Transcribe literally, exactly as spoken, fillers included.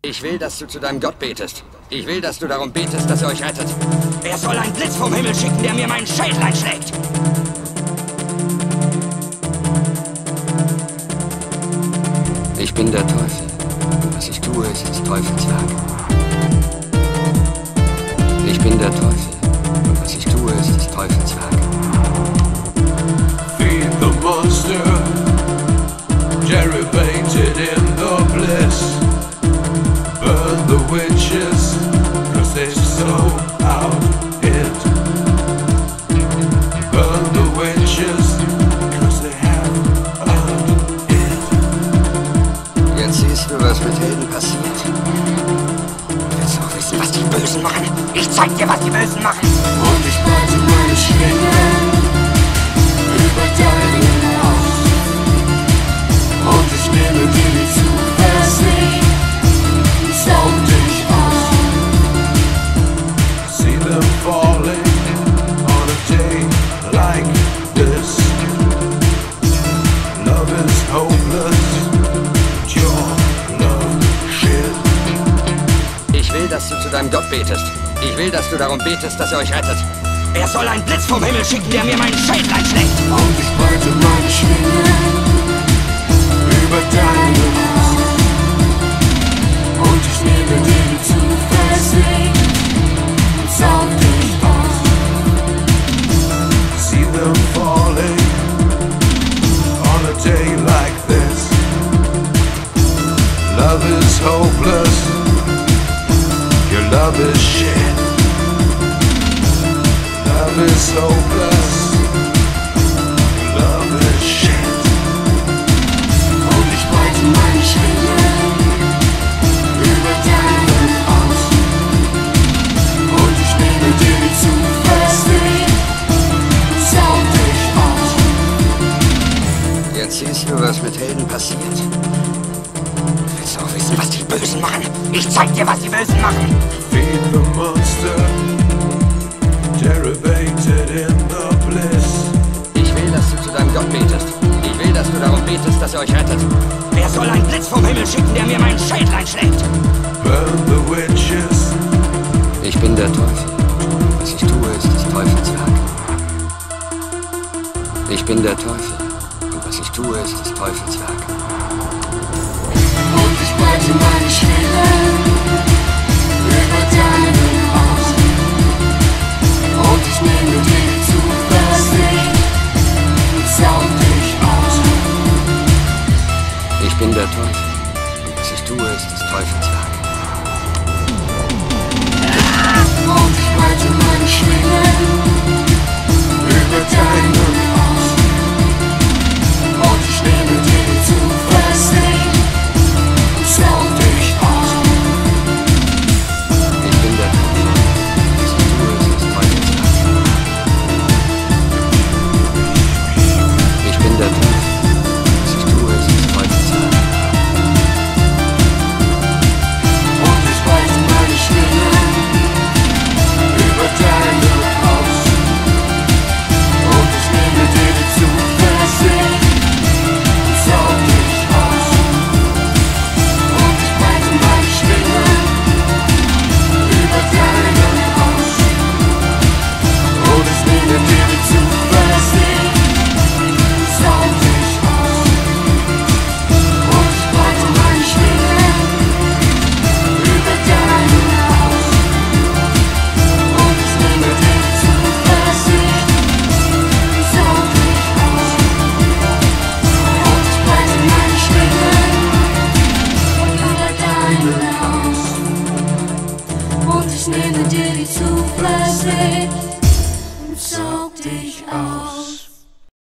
Ich will, dass du zu deinem Gott betest. Ich will, dass du darum betest, dass er euch rettet. Er soll einen Blitz vom Himmel schicken, der mir meinen Schädel einschlägt. Ich bin der Teufel. Und was ich tue, ist des Teufels Werk. Ich bin der Teufel. Und was ich tue, ist des Teufels Werk. Feed the monster, derivated in the bliss. Burn the witches, cause they're so out it. Burn the witches, cause they have out it. Jetzt siehst du, was mit Helden passiert. Du willst auch wissen, was die Bösen machen. Ich zeig dir, was die Bösen machen. Und ich breite meine Schwingen über deinen Haus. Und ich nehme dir die Zuversicht, saug dich aus. See them falling on a day like this. Love is hopeless, your love shit. Ich will, dass du zu deinem Gott betest. Ich will, dass du darum betest, dass er euch rettet. Er soll einen Blitz vom Himmel schicken, der mir meinen Schädel einschlägt. Und ich breite meine Schwingen über deine Haus. Und ich nehme dir die Zuversicht und saug dich aus. See them falling on a day like this. Love is hopeless, your love is shit. Love is hopeless, your love is shit. Und ich breite meine Schwingen über deinen aus. Und ich nehme dir die Zuversicht und saug dich aus. Jetzt siehst du, was mit Helden passiert. Du willst auch wissen, was die Bösen machen. Ich zeig dir, was die Bösen machen. Feed the monster, derivated in the bliss. Ich will, dass du zu deinem Gott betest. Ich will, dass du darum betest, dass er euch rettet. Er soll einen Blitz vom Himmel schicken, der mir meinen Schädel einschlägt. Burn the witches. Ich bin der Teufel. Was ich tue, ist des Teufels Werk. Ich bin der Teufel. Und was ich tue, ist des Teufels Werk. Und ich breite meine Schwingen über deinen aus. Und ich nehme dir die Zuversicht und saug dich aus. Ich bin der Teufel. Und was ich tue, ist des Teufels Werk. Und ich breite meine Schwingen über deinen aus. Und ich nehme dir die Zuversicht und saug dich aus. Ich bin der Teufel. Was ich tue, ist des Teufels Werk. Ich bin der Teufel. Was ich tue, ist des Teufels Werk. Und ich breite meine Schwingen über deinen aus. Und ich nehme dir die Zuversicht und saug dich aus. Und ich breite meine Schwingen über deinen aus. Und ich nehme dir die Zuversicht und saug dich aus. Und ich breite meine Schwingen über deinen aus. Und ich nehme dir die Zuversicht und saug dich aus. Und ich breite meine Schwingen über deinen aus. Und ich nehme dir die Zuversicht und saug dich aus.